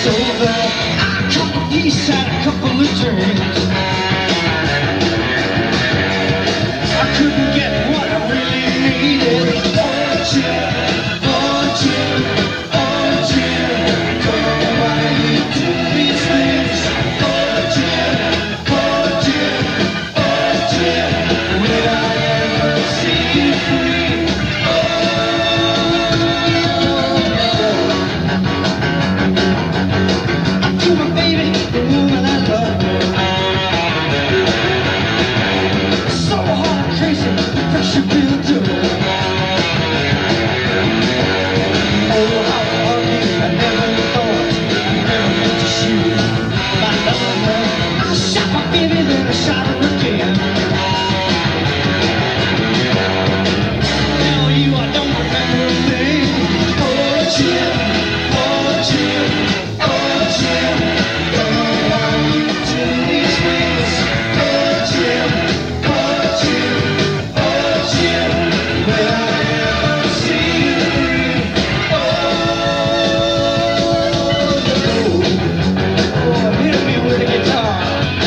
over. I come from the east side, a couple of drinks. I couldn't get what I really needed. Oh Jim, oh Jim, oh Jim, don't know why you do these things. Oh Jim, oh Jim, oh Jim, will I ever see you free? To my baby, the woman I love. So hard, crazy, the pressure builds up. Oh, how I argue, I never thought I never meant to shoot my lover. I shot my baby, then I shot her again. Now you, I don't remember a thing. Oh Jim, oh Jim, oh Jim, don't know why you do these things. Oh Jim, oh Jim, oh Jim, will I ever see you free? Oh, hit me with a guitar.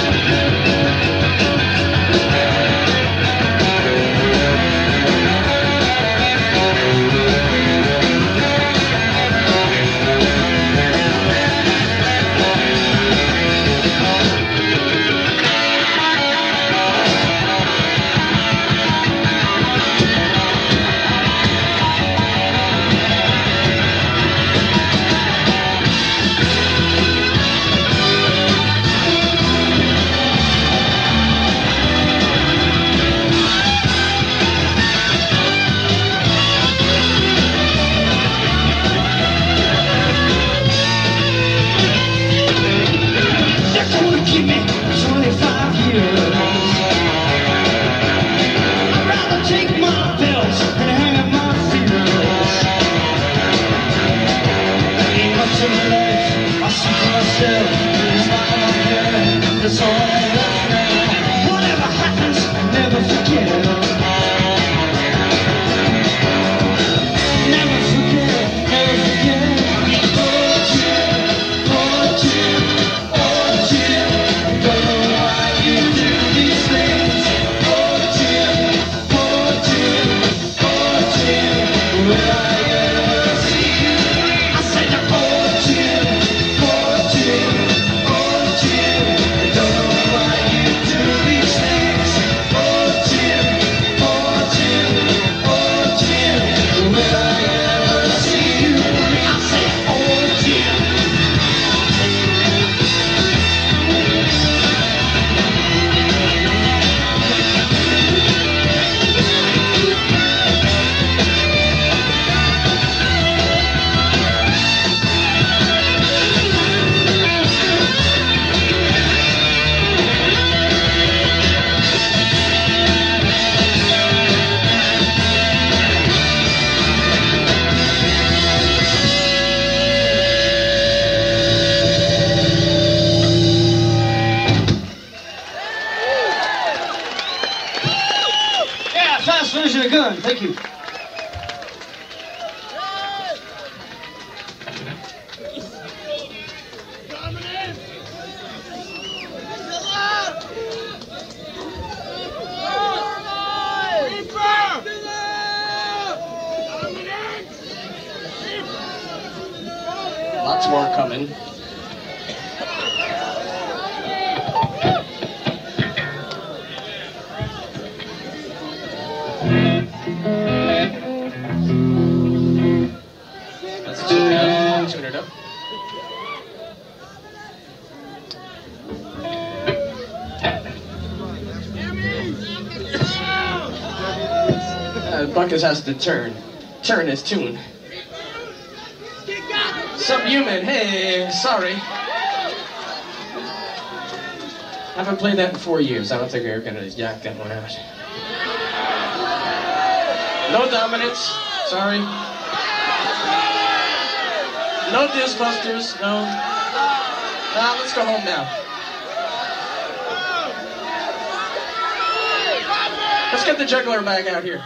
They're gonna give me 25 years. I'd rather take my pills and hang my fears. Ain't much of life I see for myself. It's not my head, that's all I left now. Whatever happens, never forget. Never forget, never forget. Oh Jim, oh Jim, oh Jim, don't know why you do these things. Oh Jim, oh Jim, oh Jim, will I ever see you free? I said, oh Jim, oh Jim, oh Jim, don't know why you do these things. Oh Jim, oh Jim, oh Jim, will I ever see you free? I said, oh Jim. Yeah, fast version of gun. Thank you. Lots more coming. Let's tune it up. Buckus has to turn his tune. Subhuman, hey, sorry. Haven't played that in 4 years. I don't think we're gonna yak that one out. No dominance, sorry. No disbusters, no. Let's go home now. Let's get the juggler back out here.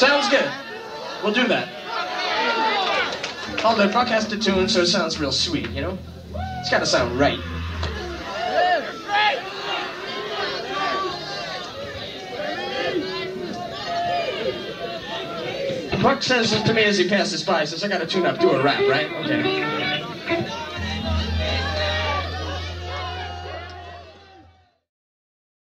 Sounds good. We'll do that. Although Buck has to tune so it sounds real sweet, you know? It's gotta sound right. Buck says this to me as he passes by. He says, I gotta tune up, do a rap, right? Okay.